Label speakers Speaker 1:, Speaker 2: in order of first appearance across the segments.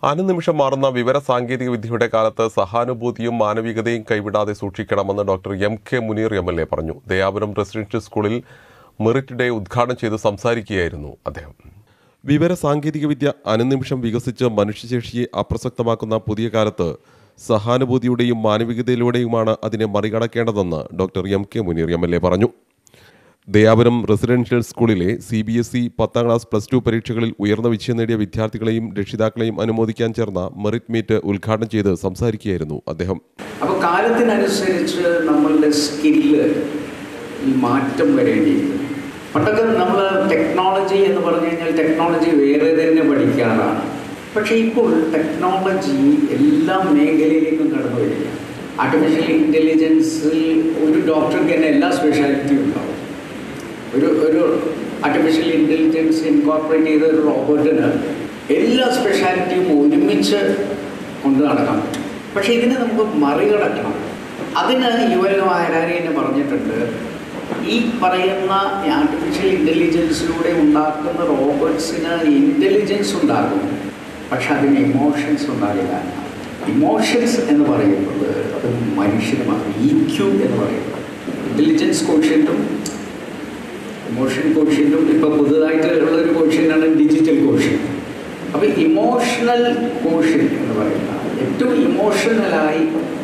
Speaker 1: അനുനിമിഷം മാറുന്ന വിവര സാങ്കേതിക വിദ്യയുടെ കാലത്ത് സഹാനുഭൂതിയും മാനവികതയും കൈവിടാതെ സൂക്ഷിക്കണമെന്ന് ഡോക്ടർ MK മുനീർ MLA പറഞ്ഞു. ദയാപുരം റെസിഡൻഷ്യൽ സ്കൂളിൽ മെറിറ്റ് ഡേ ഉദ്ഘാടനം ചെയ്ത് സംസാരിക്കുകയായിരുന്നു അദ്ദേഹം. വിവര സാങ്കേതിക വിദ്യ അനുനിമിഷം വികസിച്ച് മനുഷ്യശേഷിയെ അപ്രസക്തമാക്കുന്ന പുതിയ കാലത്ത് സഹാനുഭൂതിയുടെയും മാനവികതയിലൂടെയുമാണ് അതിനെ മറികടക്കേണ്ടതെന്ന് ഡോക്ടർ MK മുനീർ MLA പറഞ്ഞു. ദയാപുരം റെസിഡൻഷ്യൽ സ്കൂളിലെ CBSE 10ാം ക്ലാസ് +2 പരീക്ഷകളിൽ ഉയർന്ന വിജയം നേടിയ വിദ്യാർത്ഥികളെയും രക്ഷിതാക്കളെയും അനുമോദിക്കാൻ ചേർന്ന മെറിറ്റ് മീറ്റ് ഉദ്ഘാടനം ചെയ്ത് സംസാരിക്കുകയായിരുന്നു അദ്ദേഹം.
Speaker 2: അപ്പോൾ കാലത്തിനനുസരിച്ച് നമ്മളുടെ സ്കില്ല് മാറ്റം വരേണ്ടിയിരിക്കുന്നു. പണ്ടൊക്കെ നമ്മൾ ടെക്നോളജി എന്ന് പറഞ്ഞു കഴിഞ്ഞാൽ ടെക്നോളജി വേറെ തന്നെ പഠിക്കാറാണ്. പക്ഷേ ഇപ്പോൾ ടെക്നോളജി എല്ലാ മേഖലയിലേക്കും കടന്നു വരിക. ആർട്ടിഫിഷ്യൽ ഇൻ്റലിജൻസിൽ ഒരു ഡോക്ടർക്ക് തന്നെ എല്ലാ സ്പെഷ്യാലിറ്റിയും ഉണ്ടാവും. ഒരു ആർട്ടിഫിഷ്യൽ ഇൻ്റലിജൻസ് ഇൻകോർപ്പറേറ്റ് ചെയ്ത ഒരു റോബോട്ടിന് എല്ലാ സ്പെഷ്യാലിറ്റിയും ഒരുമിച്ച് കൊണ്ട് നടക്കാൻ പറ്റും. പക്ഷേ ഇതിനെ നമുക്ക് മറികടക്കണം. അതിന് യുവനോ ഹരാരി തന്നെ പറഞ്ഞിട്ടുണ്ട്, ഈ പറയുന്ന ആർട്ടിഫിഷ്യൽ ഇൻ്റലിജൻസിലൂടെ ഉണ്ടാക്കുന്ന റോബോട്ട്സിന് ഇൻ്റലിജൻസ് ഉണ്ടാകും, പക്ഷെ അതിന് ഇമോഷൻസ് ഉണ്ടാകില്ല. ഇമോഷൻസ് എന്ന് പറയുന്നത് അത് മനുഷ്യനുമാണ്. EQ എന്ന് പറയുന്നത് ഇൻ്റലിജൻസ് കോഷ്യൻറ്റും ഇമോഷൻ കോഷ്യൻറ്റും ഇപ്പോൾ പുതുതായിട്ട് ഉള്ളൊരു കോഷ്യൻ്റാണ് ഡിജിറ്റൽ കോഷ്യൻ. അപ്പോൾ ഇമോഷണൽ കോഷ്യൻ എന്ന് പറയുന്ന ഏറ്റവും ഇമോഷണലായി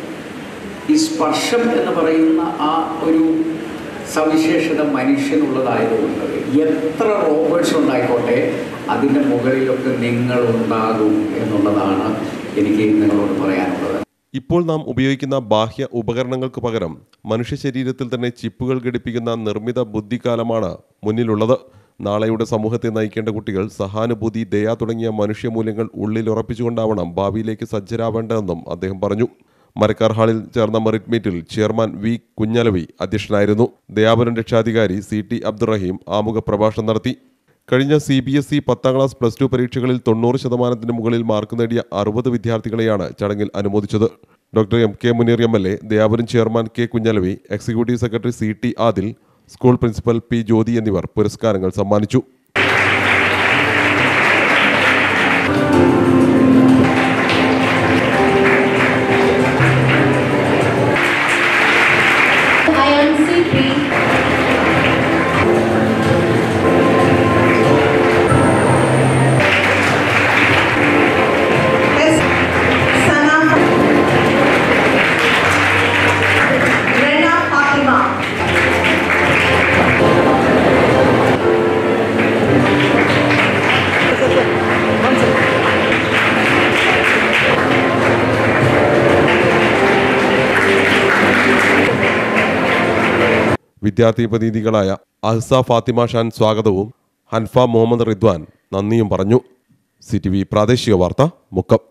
Speaker 2: ഈ സ്പർശം എന്ന് പറയുന്ന ആ ഒരു സവിശേഷത മനുഷ്യനുള്ളതായതുകൊണ്ട് എത്ര റോബോട്ട്സ് ഉണ്ടായിക്കോട്ടെ അതിൻ്റെ മുകളിലൊക്കെ നിങ്ങളുണ്ടാകും എന്നുള്ളതാണ് എനിക്ക് നിങ്ങളോട് പറയാനുള്ളത്.
Speaker 1: ഇപ്പോൾ നാം ഉപയോഗിക്കുന്ന ബാഹ്യ ഉപകരണങ്ങൾക്ക് പകരം മനുഷ്യ ശരീരത്തിൽ തന്നെ ചിപ്പുകൾ ഘടിപ്പിക്കുന്ന നിർമ്മിത ബുദ്ധിക്കാലമാണ് മുന്നിലുള്ളത്. നാളെയുടെ സമൂഹത്തെ നയിക്കേണ്ട കുട്ടികൾ സഹാനുഭൂതി, ദയ തുടങ്ങിയ മനുഷ്യമൂല്യങ്ങൾ ഉള്ളിൽ ഉറപ്പിച്ചുകൊണ്ടാവണം ഭാവിയിലേക്ക് സജ്ജരാവേണ്ടതെന്നും അദ്ദേഹം പറഞ്ഞു. മരക്കാർ ഹാളിൽ ചേർന്ന മെറിറ്റ് മീറ്റിൽ ചെയർമാൻ V. കുഞ്ഞലവി അധ്യക്ഷനായിരുന്നു. ദയാപുരം രക്ഷാധികാരി CT അബ്ദുറഹീം ആമുഖ പ്രഭാഷണം നടത്തി. കഴിഞ്ഞ CBSE 10ാം ക്ലാസ് +2 പരീക്ഷകളിൽ 90% മുകളിൽ മാർക്ക് നേടിയ 60 വിദ്യാർത്ഥികളെയാണ് ചടങ്ങിൽ അനുമോദിച്ചത്. Doctor MK Muneer MLA, Dayapuram chairman K. Kunhalavi, executive secretary CT Adil, school principal P. Jyothi എന്നിവർ പുരസ്കാരങ്ങൾ സമ്മാനിച്ചു. വിദ്യാർത്ഥി പ്രതിനിധികളായ അഹ്സ ഫാത്തിമ ഷാൻ സ്വാഗതവും ഹൻഫ മുഹമ്മദ് റിദ്വാൻ നന്ദിയും പറഞ്ഞു. CTV പ്രാദേശിക വാർത്ത, മുക്കം.